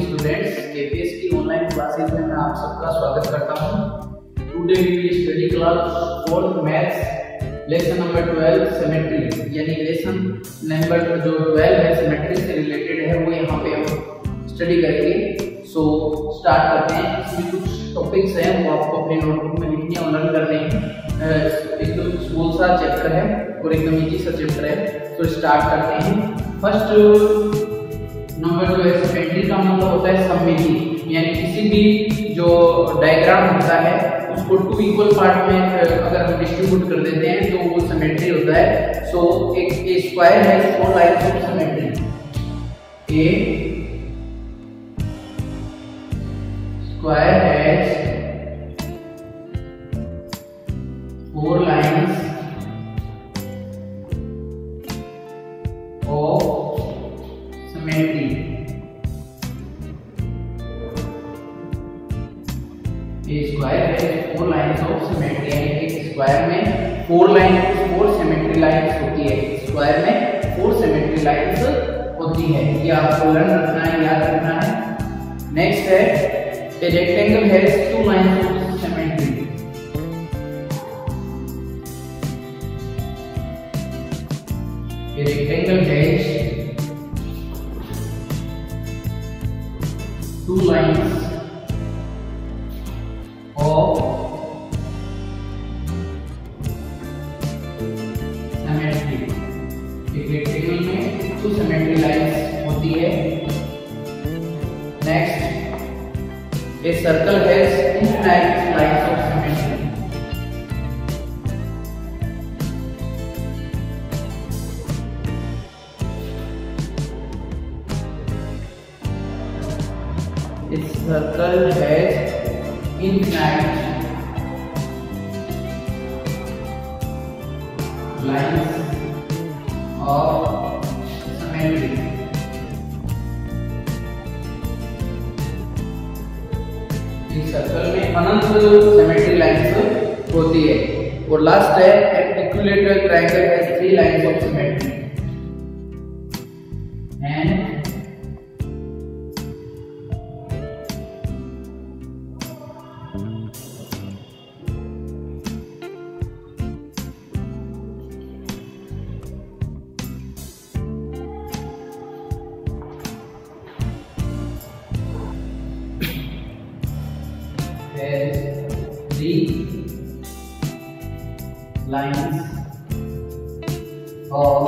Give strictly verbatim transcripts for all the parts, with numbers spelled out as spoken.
Students, KPS की online classes में मैं आप सबका स्वागत करता हूं। Today we will study class fourth maths lesson number twelve symmetry, यानी लेसन नंबर जो ट्वेल्व है सिमेट्री से रिलेटेड है, वो यहाँ पे हम स्टडी करेंगे। सो स्टार्ट करते हैं। इसमें कुछ टॉपिक्स हैं वो आपको अपने नोटबुक में लिखने और लर्न करने हैं। एकदम स्मॉल सा चैप्टर है और एकदम इजी सा चैप्टर है। तो स्टार्ट करते हैं। फर्स्ट नंबर जो है सिमेट्री का मतलब होता है सममिति, यानी किसी भी जो डायग्राम होता है उसको टू इक्वल पार्ट में अगर हम डिस्ट्रीब्यूट कर देते हैं तो वो सिमेट्री होता है। सो so, एक ए स्क्वायर है four lines of symmetry. A square has four lines of symmetry. A square है फोर लाइन्स ऑफ सिमेट्री, यानी एक स्क्वायर में four line four symmetry lines होती है। स्क्वायर में फोर सिमेट्री लाइन्स होती है। ये आपको लर्न रखना है, याद रखना है। नेक्स्ट है a rectangle has two lines of symmetry. A rectangle has two lines of symmetry। एक रेक्टेंगल में टू सिमेट्री लाइन्स होती है। Next a circle has infinite lines of symmetry. Its circle has infinite lines of symmetry। इस circle में अनंत symmetry lines होती है। और लास्ट है equilateral triangle has three lines of symmetry and has three lines of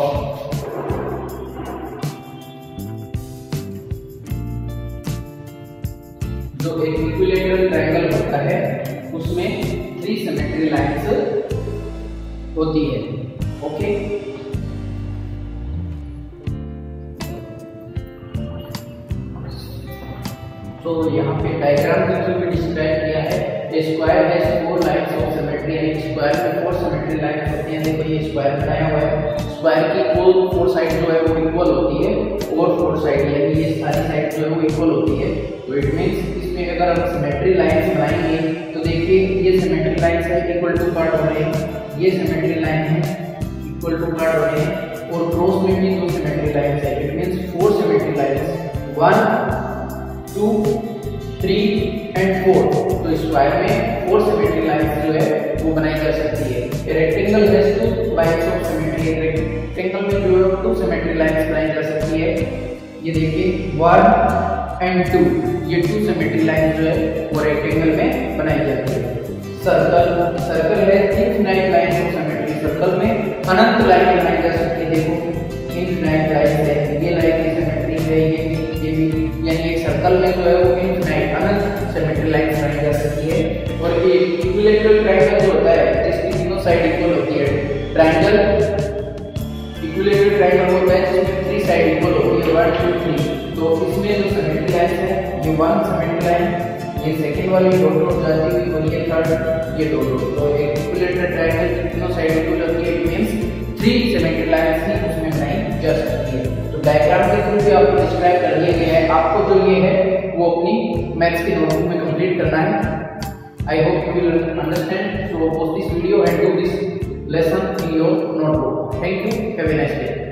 जो एक equilateral triangle होता है उसमें थ्री सिमेट्री लाइन्स होती है। ओके, तो यहाँ पे डायग्राम के थ्रू भी डिस्क्राइब किया है। A square has four lines of symmetry, यानी स्क्वायर में फोर सिमेट्री लाइन्स होती हैं। देखो ये स्क्वायर बनाया हुआ है। स्क्वायर की फोर फोर साइड जो है वो इक्वल होती है और फोर साइड यानी ये सारी साइड जो है वो इक्वल होती है। तो इट मींस इसमें अगर हम सिमेट्री लाइन्स बनाएंगे तो देखिए ये सिमेट्री लाइन्स है इक्वल टू पार्ट हो रहे हैं, ये सिमेट्री लाइन है इक्वल टू पार्ट हो रहे हैं और क्रॉस में भी दो सिमेट्री लाइन्स है। It means four symmetry lines, one two three and four. तो स्क्वायर में फोर सिमेट्री लाइन्स जो है वो बनाई जा सकती है। Rectangle has two lines of symmetry, rectangle में जो है टू सिमेट्री लाइन्स बनाई जा सकती है। ये देखिए वन एंड टू, ये टू सिमेट्री लाइन्स जो है वो रेक्टेंगल में बनाई जाती है। Circle circle has infinite lines of symmetry, circle में अनंत लाइन बनाई जा सकती है। देखो इनफाइनाइट लाइन है, ये लाइन की सिमेट्री है, ये ये भी, यानी एक सर्कल में जो है वो इनफाइनाइट अनंत सिमेट्री लाइन्स बनाई जा सकती है। और ये इक्विलैटरल ट्रायंगल जो होता है जिसकी तीनों साइड इक्वल होती है। ट्रायंगल इक्विलैटरल ट्रायंगल होता है जिसमें थ्री साइड इक्वल होती है, वन टू थ्री। तो इसमें जो सिमेट्री लाइन्स है ये वन सिमेट्री लाइन, ये सेकंड वाली डॉट डॉट जाती हुई और ये थर्ड ये डॉट डॉट। तो एक इक्विलैटरल ट्रायंगल की तीनों साइड इक्वल होती है। It means three symmetry lines ही उसमें बनाई जा सकती है। तो डायग्राम के थ्रू भी आपको डिस्क्राइब कर दिया गया है। आपको जो ये है वो अपनी मैथ्स की नोटबुक में कंप्लीट करना है। I hope you will understand. So post this video and do this lesson in your notebook. Thank you. Have a nice day.